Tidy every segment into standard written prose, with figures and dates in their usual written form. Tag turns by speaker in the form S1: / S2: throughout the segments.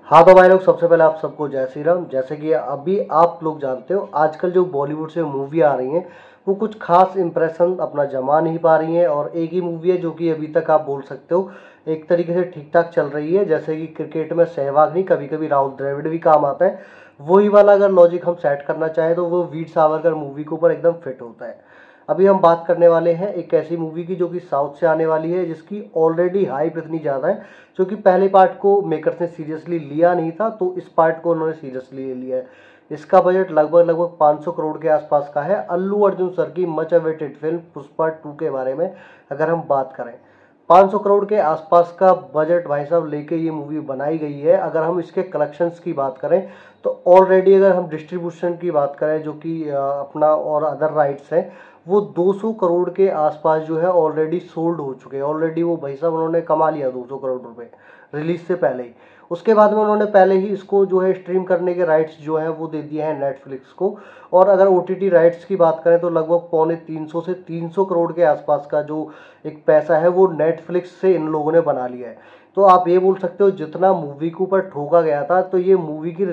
S1: हाँ तो भाई लोग, सबसे पहले आप सबको जय श्री राम। जैसे कि अभी आप लोग जानते हो, आजकल जो बॉलीवुड से मूवी आ रही हैं वो कुछ खास इंप्रेशन अपना जमा नहीं पा रही हैं। और एक ही मूवी है जो कि अभी तक आप बोल सकते हो एक तरीके से ठीक ठाक चल रही है। जैसे कि क्रिकेट में सहवाग नहीं, कभी कभी राहुल द्रविड़ भी काम आता है। वही वाला अगर लॉजिक हम सेट करना चाहें तो वो वीर सावरकर मूवी के ऊपर एकदम फिट होता है। अभी हम बात करने वाले हैं एक ऐसी मूवी की जो कि साउथ से आने वाली है, जिसकी ऑलरेडी हाइप इतनी ज़्यादा है क्योंकि पहले पार्ट को मेकर्स ने सीरियसली लिया नहीं था, तो इस पार्ट को उन्होंने सीरियसली ले लिया है। इसका बजट लगभग लगभग 500 करोड़ के आसपास का है। अल्लू अर्जुन सर की मच अवेटेड फिल्म पुष्पा 2 के बारे में अगर हम बात करें, 500 करोड़ के आसपास का बजट भाई साहब लेके ये मूवी बनाई गई है। अगर हम इसके कलेक्शंस की बात करें तो ऑलरेडी अगर हम डिस्ट्रीब्यूशन की बात करें, जो कि अपना और अदर राइट्स हैं, वो 200 करोड़ के आसपास जो है ऑलरेडी सोल्ड हो चुके हैं। ऑलरेडी वो भाई साहब उन्होंने कमा लिया 200 करोड़ रुपए रिलीज से पहले ही। उसके बाद में उन्होंने पहले ही इसको जो है स्ट्रीम करने के राइट्स जो हैं वो दे दिए हैं नेटफ्लिक्स को। और अगर ओटीटी राइट्स की बात करें तो लगभग पौने 300 से 300 करोड़ के आसपास का जो एक पैसा है वो नेटफ्लिक्स से इन लोगों ने बना लिया है। तो आप ये बोल सकते हो जितना मूवी के ऊपर ठोका गया था, तो ये मूवी की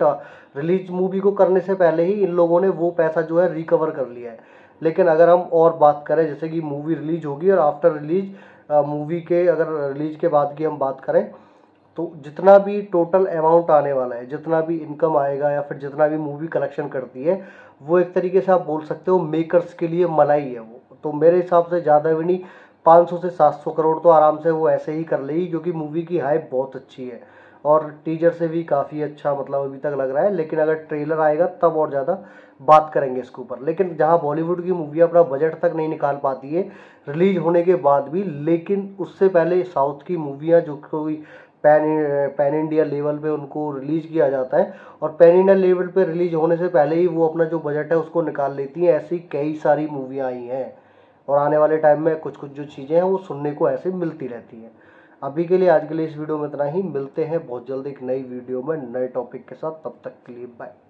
S1: रिलीज मूवी को करने से पहले ही इन लोगों ने वो पैसा जो है रिकवर कर लिया है। लेकिन अगर हम और बात करें, जैसे कि मूवी रिलीज होगी और आफ्टर रिलीज मूवी के अगर रिलीज के बाद की हम बात करें, तो जितना भी टोटल अमाउंट आने वाला है, जितना भी इनकम आएगा या फिर जितना भी मूवी कलेक्शन करती है, वो एक तरीके से आप बोल सकते हो मेकर्स के लिए मलाई है वो। तो मेरे हिसाब से ज़्यादा भी नहीं, 500 से 700 करोड़ तो आराम से वो ऐसे ही कर लेगी, क्योंकि मूवी की हाइप बहुत अच्छी है और टीजर से भी काफ़ी अच्छा मतलब अभी तक लग रहा है। लेकिन अगर ट्रेलर आएगा तब और ज़्यादा बात करेंगे इसके ऊपर। लेकिन जहाँ बॉलीवुड की मूवी अपना बजट तक नहीं निकाल पाती है रिलीज होने के बाद भी, लेकिन उससे पहले साउथ की मूवियाँ जो कोई पैन पैन इंडिया लेवल पे उनको रिलीज किया जाता है, और पैन इंडिया लेवल पे रिलीज होने से पहले ही वो अपना जो बजट है उसको निकाल लेती हैं। ऐसी कई सारी मूवियाँ आई हैं और आने वाले टाइम में कुछ कुछ जो चीज़ें हैं वो सुनने को ऐसे मिलती रहती हैं। अभी के लिए, आज के लिए इस वीडियो में इतना ही। मिलते हैं बहुत जल्द एक नई वीडियो में नए टॉपिक के साथ। तब तक के लिए बाय।